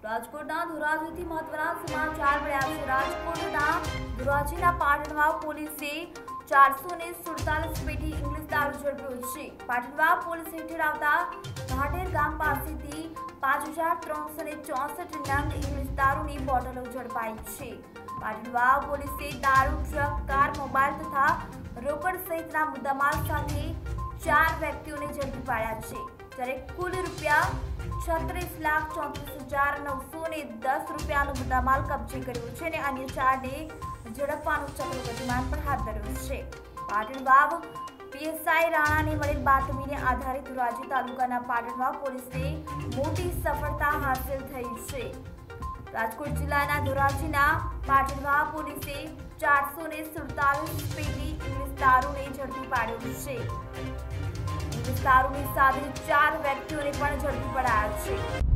રાજકોટના ધોરાજીથી મહત્વના સમાચાર મળ્યા છે। રાજકોટના ધોરાજીના પાટણવાવ પોલીસે 447 પેટી ઇંગ્લિશ દારૂ ઝડપ્યો છે। પાટણવાવ પોલીસ હેઠળ આવતા ઘાટેર ગામ પાસેથી 5364 નંગ ઇંગ્લિશ દારૂની બોટલો ઝડપાઈ છે। પાટણવાવ પોલીસે દારૂ, ટ્રક, કાર, મોબાઈલ તથા રોકડ સહિતના મુદ્દામાલ સાથે 4 વ્યક્તિઓને ઝડપી પાડ્યા છે, જ્યારે કુલ રૂપિયા 36,34,910 રૂપિયાનો મુદ્દામાલ કબજે કર્યો છે અને અન્ય 4ને ઝડપવાનું ચક્ર ગતિમાન પણ હાથ ધર્યું છે। પાટણવાવ પીએસઆઈ રાણાને મળેલ બાતમીને આધારે ધોરાજી તાલુકાના પાટણવાવ પોલીસને મોટી સફળતા હાંસલ થઈ છે। રાજકોટ જિલ્લાના ધોરાજીના પાટણવાવ પોલીસે 447 પેટી ઇંગ્લિશ દારૂને ઝડપી પાડ્યો છે। ઇંગ્લિશ દારૂની સાથે 4 વ્યક્તિઓને પણ ઝડપી પડાયા છે।